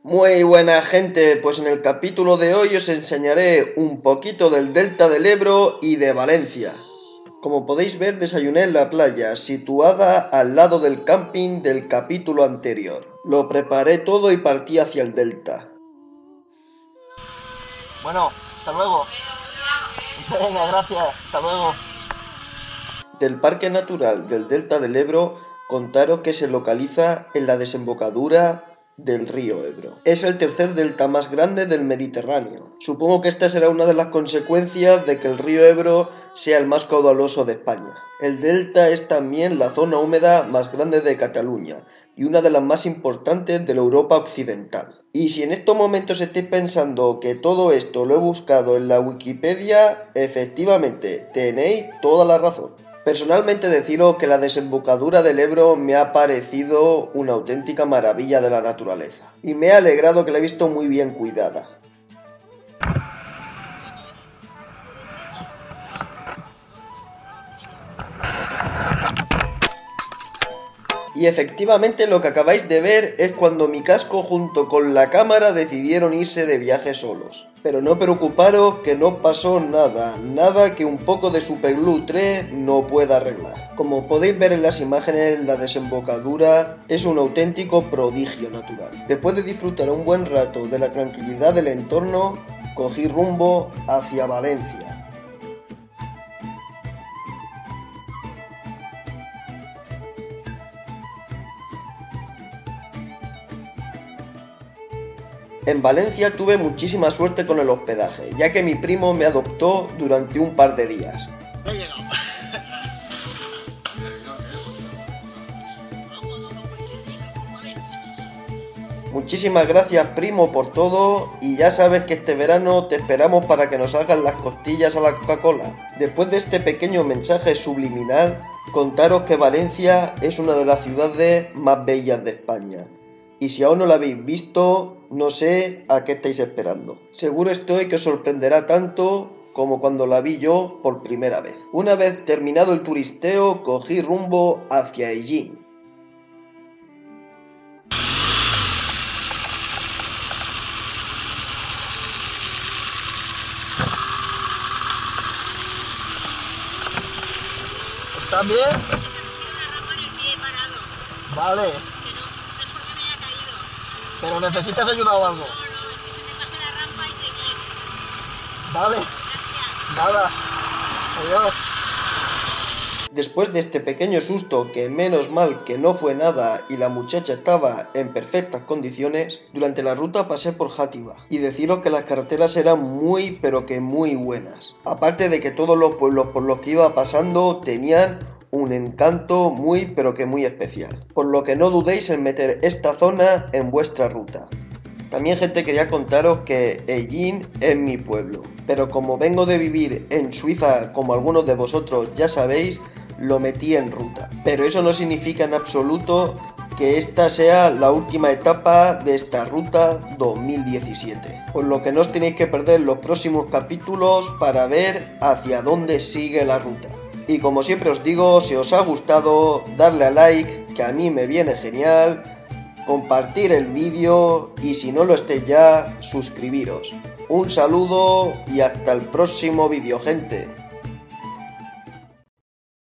Muy buena gente, pues en el capítulo de hoy os enseñaré un poquito del delta del Ebro y de Valencia. Como podéis ver, desayuné en la playa, situada al lado del camping del capítulo anterior. Lo preparé todo y partí hacia el delta. Bueno, hasta luego. Venga, gracias, hasta luego. Del Parque Natural del Delta del Ebro, contaros que se localiza en la desembocadura del río Ebro. Es el tercer delta más grande del Mediterráneo. Supongo que esta será una de las consecuencias de que el río Ebro sea el más caudaloso de España. El delta es también la zona húmeda más grande de Cataluña y una de las más importantes de la Europa occidental. Y si en estos momentos estáis pensando que todo esto lo he buscado en la Wikipedia, efectivamente, tenéis toda la razón. Personalmente deciros que la desembocadura del Ebro me ha parecido una auténtica maravilla de la naturaleza y me ha alegrado que la he visto muy bien cuidada. Y efectivamente lo que acabáis de ver es cuando mi casco junto con la cámara decidieron irse de viaje solos. Pero no preocuparos que no pasó nada que un poco de Superglue 3 no pueda arreglar. Como podéis ver en las imágenes, la desembocadura es un auténtico prodigio natural. Después de disfrutar un buen rato de la tranquilidad del entorno, cogí rumbo hacia Valencia. En Valencia tuve muchísima suerte con el hospedaje, ya que mi primo me adoptó durante un par de días. He llegado. Muchísimas gracias, primo, por todo, y ya sabes que este verano te esperamos para que nos hagas las costillas a la Coca-Cola. Después de este pequeño mensaje subliminal, contaros que Valencia es una de las ciudades más bellas de España. Y si aún no la habéis visto, no sé a qué estáis esperando. Seguro estoy que os sorprenderá tanto como cuando la vi yo por primera vez. Una vez terminado el turisteo, cogí rumbo hacia Ellín. ¿Estás bien? Vale. ¿Pero necesitas ayuda o algo? No, es que se me pase la rampa y seguir. Vale. Gracias. Nada. Adiós. Después de este pequeño susto, que menos mal que no fue nada y la muchacha estaba en perfectas condiciones, durante la ruta pasé por Játiva y deciros que las carreteras eran muy pero que muy buenas. Aparte de que todos los pueblos por los que iba pasando tenían un encanto muy pero que muy especial, por lo que no dudéis en meter esta zona en vuestra ruta. También, gente, quería contaros que Ellín es mi pueblo, pero como vengo de vivir en Suiza, como algunos de vosotros ya sabéis, lo metí en ruta. Pero eso no significa en absoluto que esta sea la última etapa de esta ruta 2017, por lo que no os tenéis que perder los próximos capítulos para ver hacia dónde sigue la ruta. Y como siempre os digo, si os ha gustado, darle a like, que a mí me viene genial, compartir el vídeo y si no lo estéis ya, suscribiros. Un saludo y hasta el próximo vídeo, gente.